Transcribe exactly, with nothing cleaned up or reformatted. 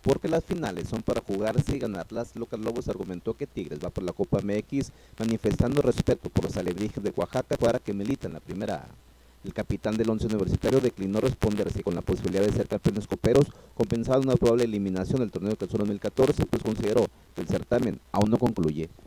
porque las finales son para jugarse y ganarlas. Lucas Lobos argumentó que Tigres va por la Copa M X, manifestando respeto por los alebrijes de Oaxaca para que militan en la primera A. El capitán del once universitario declinó responderse con la posibilidad de ser campeones coperos, compensando una probable eliminación del torneo Clausura dos mil catorce, pues consideró que el certamen aún no concluye.